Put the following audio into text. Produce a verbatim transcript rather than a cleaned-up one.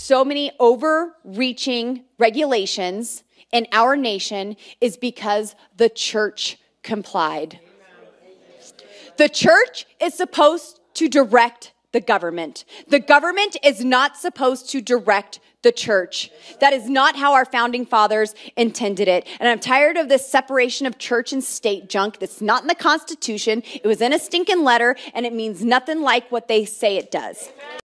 so many overreaching regulations in our nation is because the church complied. The church is supposed to direct the government. The government is not supposed to direct the church. That is not how our founding fathers intended it. And I'm tired of this separation of church and state junk that's not in the Constitution. It was in a stinking letter, and it means nothing like what they say it does.